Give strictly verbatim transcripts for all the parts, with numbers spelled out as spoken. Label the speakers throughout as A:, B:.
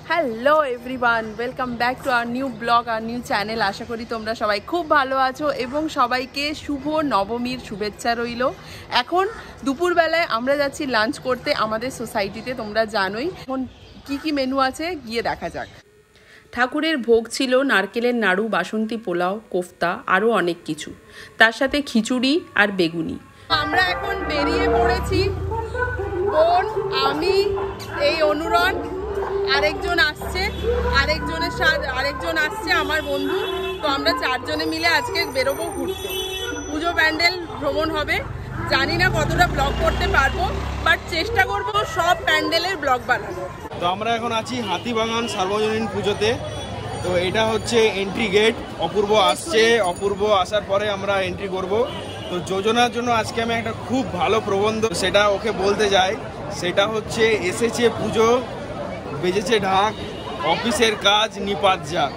A: Hello everyone, welcome back to our new blog, আর new channel. আশা করি তোমরা সবাই খুব ভালো আছো এবং সবাইকে শুভ নবমীর শুভেচ্ছা রইল। এখন দুপুরবেলায় আমরা যাচ্ছি লাঞ্চ করতে আমাদের সোসাইটিতে, তোমরা জানোই। এখন কি কি মেনু আছে গিয়ে দেখা যাক। ঠাকুরের ভোগ ছিল নারকেলের নাড়ু, বাসন্তী পোলাও, কোফতা, আরও অনেক কিছু, তার সাথে খিচুড়ি আর বেগুনি। আমরা এখন বেরিয়ে পড়েছি, বোন, আমি, এই অনুরণ, আরেকজন আসছে, আরেকজনের সাথে আরেকজন আসছে আমার বন্ধু। তো আমরা চারজনে মিলে আজকে বেরোবো ঘুরতে। পুজো প্যান্ডেল ভ্রমণ হবে, জানি না কতটা ব্লগ করতে পারবো, বাট চেষ্টা করবো সব প্যান্ডেলের ব্লগ বানাবো।
B: তো আমরা এখন আছি হাতিবাগান সার্বজনীন পুজোতে। তো এটা হচ্ছে এন্ট্রি গেট। অপূর্ব আসছে, অপূর্ব আসার পরে আমরা এন্ট্রি করব। তো যোজনার জন্য আজকে আমি একটা খুব ভালো প্রবন্ধ সেটা ওকে বলতে যাই। সেটা হচ্ছে, এসেছে পুজো, বেজেছে ঢাক, অফিসের কাজ নিপাত যাক।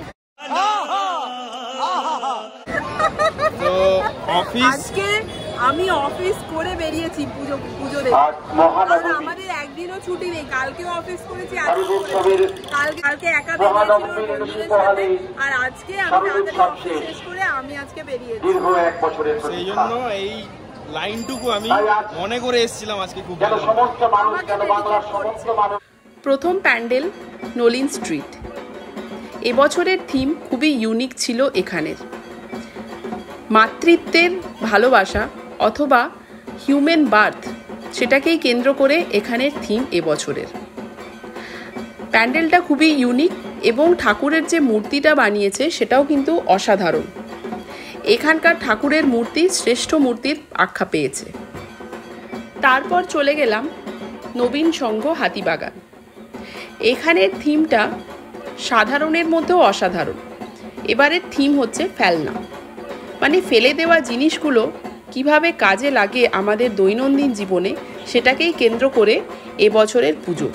B: তো অফিস,
A: আজকে আমি অফিস করে বেরিয়েছি পুজো পুজো দেখে, কারণ আমাদের একদিনও ছুটি নেই। কালকেও অফিস করেছি, কালকে কালকে একা বেরিয়েছিল বন্ধুদের সাথে, আর আজকে আমি তাড়াতাড়ি অফিস শেষ করে আমি আজকে বেরিয়েছি।
B: সেই জন্য এই লাইনটুকু আমি মনে করে এসেছিলাম আজকে। খুব ভালো।
A: প্রথম প্যান্ডেল নলিন স্ট্রিট। এবছরের থিম খুবই ইউনিক ছিল এখানের। মাতৃত্বের ভালোবাসা অথবা হিউম্যান বার্থ, সেটাকেই কেন্দ্র করে এখানের থিম এবছরের। প্যান্ডেলটা খুবই ইউনিক এবং ঠাকুরের যে মূর্তিটা বানিয়েছে সেটাও কিন্তু অসাধারণ। এখানকার ঠাকুরের মূর্তি শ্রেষ্ঠ মূর্তির আখ্যা পেয়েছে। তারপর চলে গেলাম নবীন সংঘ হাতিবাগান। এখানের থিমটা সাধারণের মধ্যেও অসাধারণ। এবারের থিম হচ্ছে ফেলনা, মানে ফেলে দেওয়া জিনিসগুলো কিভাবে কাজে লাগে আমাদের দৈনন্দিন জীবনে, সেটাকেই কেন্দ্র করে এবছরের পুজো।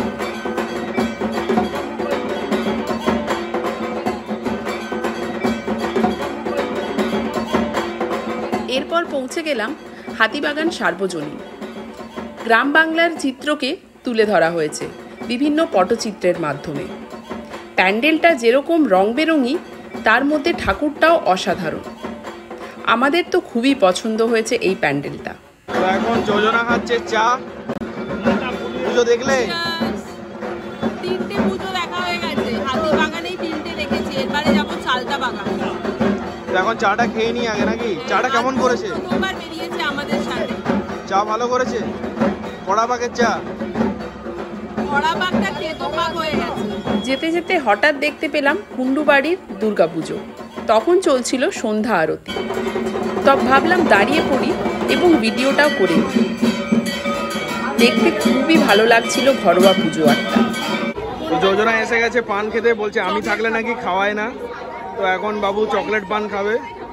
A: এরপর পৌঁছে গেলাম হাতিবাগান সার্বজনীন। গ্রাম বাংলার চিত্রকে তুলে ধরা হয়েছে বিভিন্ন পটচিত্রের মাধ্যমে। প্যান্ডেলটা যেরকম রং বেরঙি, তার মধ্যে ঠাকুরটাও অসাধারণ। আমাদের তো খুবই পছন্দ হয়েছে এই প্যান্ডেলটা।
B: এখন যোজনা খাচ্ছে চা। পুজো দেখলে?
A: তিনটে পুজো দেখা হয়ে গেছে, হাতিবাগানেই তিনটে দেখেছি, এবারে যাবো চালতা বাগান।
B: এখন চাটা খেয়ে নি আগে নাকি? চাটা কেমন করেছে?
A: প্রথমবার বেরিয়েছে আমাদের সাথে।
B: চা ভালো করেছে? কড়া পাকের চা।
A: কড়া পাকটা তেতো পাক হয়ে গেছে। যেতে যেতে হঠাৎ দেখতে পেলাম কুণ্ডুবাড়ির দুর্গাপুজো। তখন চলছিল সন্ধ্যা আরতি। তবে ভাবলাম দাঁড়িয়ে পড়ি এবং ভিডিওটাও করে নিই। দেখতে খুবই ভালো লাগছিল ঘরোয়া পুজো একটা।
B: যোজনা এসে গেছে পান খেতে, বলছে আমি থাকলে নাকি খাওয়ায় না। তো এখন বাবু চকলেট পান খাবে।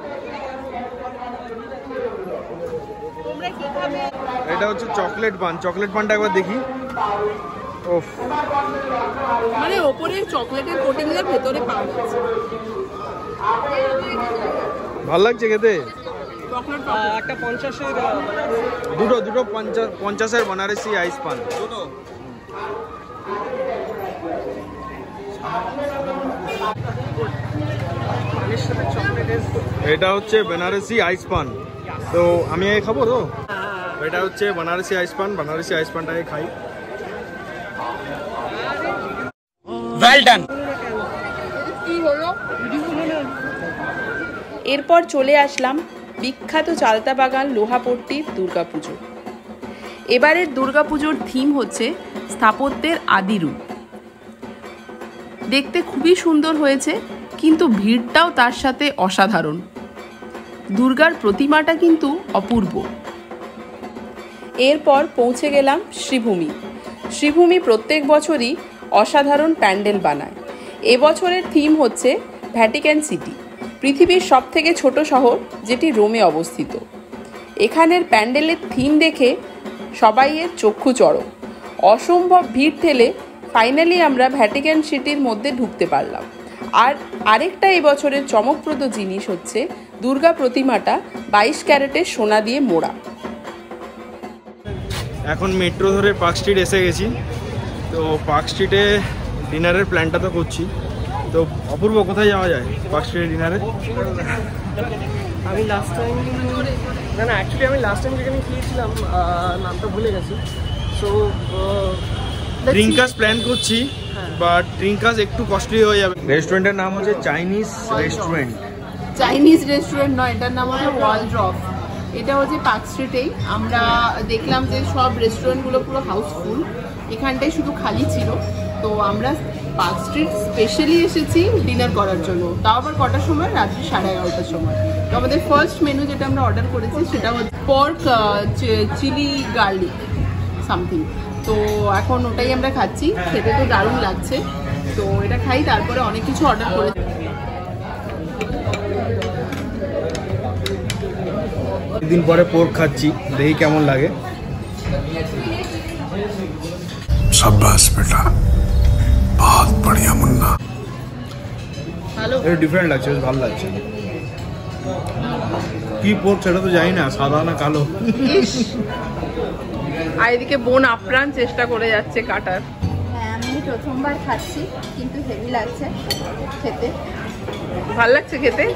B: এটা হচ্ছে চকলেট পান। চকলেট পানটা একবার দেখি। ওফ,
A: মানে ওপরে চকলেটের কোটিং এর ভেতরে পান আছে।
B: ভালো লাগছে খেতে।
A: একটা পঞ্চাশের
B: দুটো দুটো পঞ্চাশ পঞ্চাশের বানারসি আইস পান দুটো। এটা হচ্ছে বেনারসি আইস পান। তো আমি খাবো তো। এটা হচ্ছে বানারসি আইস পান। বানারসি আইস পানটাকে খাই। Well done.
A: এরপর চলে আসলাম বিখ্যাত চালতা বাগান লোহাপট্টির দুর্গাপুজো। এবারের দুর্গাপুজোর থিম হচ্ছে স্থাপত্যের আদি রূপ। দেখতে খুবই সুন্দর হয়েছে, কিন্তু ভিড়টাও তার সাথে অসাধারণ। দুর্গার প্রতিমাটা কিন্তু অপূর্ব। এরপর পৌঁছে গেলাম শ্রীভূমি। শ্রীভূমি প্রত্যেক বছরই অসাধারণ প্যান্ডেল বানায়। এবছরের থিম হচ্ছে ভ্যাটিকান সিটি, পৃথিবীর সব থেকে ছোট শহর যেটি রোমে অবস্থিত। এখানের প্যান্ডেলের থিম দেখে সবাইয়ের চক্ষু চড়ক। অসম্ভব ভিড় ঠেলে ফাইনালি আমরা ভ্যাটিকান সিটির মধ্যে ঢুকতে পারলাম। আর আরেকটা এবছরের চমকপ্রদ জিনিস হচ্ছে দুর্গা প্রতিমাটা বাইশ ক্যারেটের সোনা দিয়ে মোড়া।
B: এখন মেট্রো ধরে পার্ক স্ট্রিট এসে গেছি। তো পার্ক স্ট্রিটে ডিনারের প্ল্যানটা তো করছি। তো অপূর্ব কোথায় যাওয়া যায় পার্ক স্ট্রিটে ডিনারে?
C: আমি লাস্ট টাইম না না অ্যাকচুয়ালি আমি লাস্ট টাইম যেখানে খেয়েছিলাম নামটা ভুলে গেছি। সো
B: ড্রিঙ্কাস প্ল্যান করছি, বাট ড্রিঙ্কাস একটু কস্টলি হয়ে যাবে। রেস্টুরেন্টের নাম হচ্ছে চাইনিজ রেস্টুরেন্ট।
A: চাইনিজ রেস্টুরেন্ট নয়, এটার নাম হচ্ছে ওয়ালড্রফ। এটা হচ্ছে পার্ক স্ট্রিটেই। আমরা দেখলাম যে সব রেস্টুরেন্টগুলো পুরো হাউসফুল, এখানটাই শুধু খালি ছিল। তো আমরা পার্ক স্ট্রিট স্পেশালি এসেছি ডিনার করার জন্য, তাও আবার কটার সময়? রাত্রি সাড়ে এগারোটার সময়। তো আমাদের ফার্স্ট মেনু যেটা আমরা অর্ডার করেছি সেটা হচ্ছে পর্ক চিলি গার্লিক সামথিং। তো এখন ওটাই আমরা খাচ্ছি, খেতে তো দারুণ লাগছে। তো এটা খাই, তারপরে অনেক কিছু অর্ডার করেছি।
B: দিন পরে পোর্ক খাচ্ছি, দেখি কেমন লাগে।
D: शाबाश बेटा, बहुत बढ़िया मुन्ना।
A: ভালো,
B: এটা ডিফারেন্ট লাগছে, বেশ ভালো লাগছে। কি পোর্ক সেটা তো জানি না, সাদা না কালো।
A: আর এদিকে বোন আপ্রাণ চেষ্টা করে যাচ্ছে কাটার।
E: হ্যাঁ, আমি প্রথমবার খাচ্ছি, কিন্তু হেভি লাগছে খেতে।
A: ভাল লাগছে খেতে।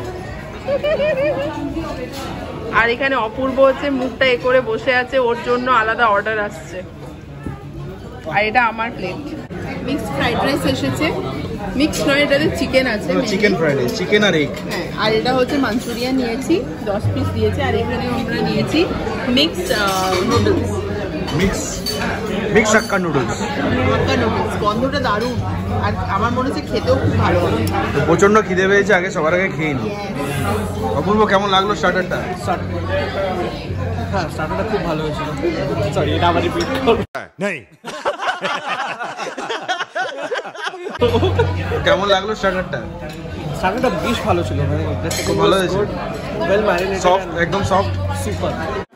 A: আর এখানে অপূর্ব হচ্ছে মুখটা এ করে বসে আছে, ওর জন্য আলাদা অর্ডার আসছে। আর এটা আমার প্লেট। মিক্সড ফ্রাইড রাইস এসেছে, মিক্সড নয়, এটাতে চিকেন আছে,
B: চিকেন ফ্রাইড রাইস, চিকেন আর এগ।
A: হ্যাঁ, আর এটা হচ্ছে মাঞ্চুরিয়ান নিয়েছি, দশ পিস দিয়েছে। আর এখানে আমরা নিয়েছি mixed noodles,
B: mix mix Hakka noodles.
A: Hakka noodles, গন্ধটা দারুণ। আর আমার মনে হচ্ছে খেতেও খুব ভালো হবে।
B: তো প্রচন্ড খিদে পেয়েছে, আগে সবার আগে খেয়ে নি। অপূর্ব কেমন লাগলো স্টার্টারটা?
C: হ্যাঁ, স্টার্টারটা খুব ভালো হয়েছিল। সরি, এটা আবার রিপিট করব।
D: नहीं
B: কেমন লাগলো স্টার্টারটা?
C: স্টার্টারটা বেশ ভালো ছিল, মানে
B: খুব ভালো হয়েছে,
C: ওয়েল ম্যারিনেটেড,
B: সফট, একদম সফট,
C: সুপার।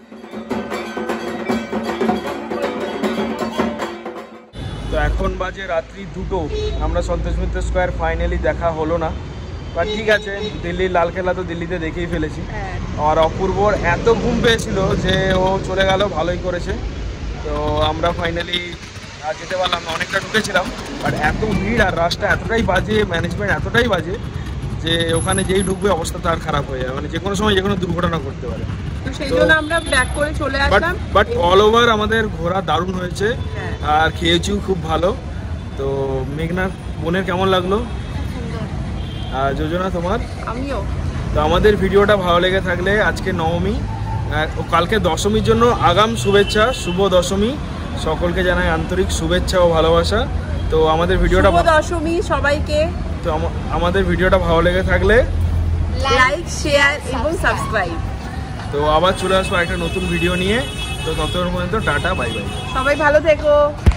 B: তো এখন বাজে রাত্রি দুটো, আমরা সন্তোষ মিত্র স্কোয়ার ফাইনালি দেখা হলো না, বাট ঠিক আছে, দিল্লির লালকেল্লা তো দিল্লিতে দেখেই ফেলেছি। আর অপূর্বর এত ঘুম পেয়েছিল যে ও চলে গেল, ভালোই করেছে। তো আমরা ফাইনালি আর যেতে পারলাম না, অনেকটা ঢুকেছিলাম, বাট এত ভিড় আর রাস্তা এতটাই বাজে, ম্যানেজমেন্ট এতটাই বাজে যে ওখানে যেই ঢুকবে অবস্থা তার খারাপ হয়ে যায়, মানে যে কোনো সময় যে কোনো দুর্ঘটনা ঘটতে পারে।
A: তো সেই জন্য আমরা ব্যাক করে চলে আসলাম।
B: বাট অল ওভার আমাদের ঘোরা দারুণ হয়েছে, আর খেয়েছিও খুব ভালো। তো মেঘনার বোনের কেমন লাগলো? আর যোজনা তোমার?
A: আমিও।
B: তো আমাদের ভিডিওটা ভালো লেগে থাকলে আজকে নবমী, কালকে দশমীর জন্য আগাম শুভেচ্ছা, শুভ দশমী, সকলকে জানাই আন্তরিক শুভেচ্ছা ও ভালোবাসা। তো আমাদের ভিডিওটা
A: শুভ দশমী সবাইকে।
B: তো আমাদের ভিডিওটা ভালো লেগে থাকলে
A: লাইক, শেয়ার এবং সাবস্ক্রাইব।
B: তো আবার চলে আসবো একটা নতুন ভিডিও নিয়ে। তো ততক্ষণ পর্যন্ত টাটা, বাই বাই।
A: সবাই ভালো থেকো।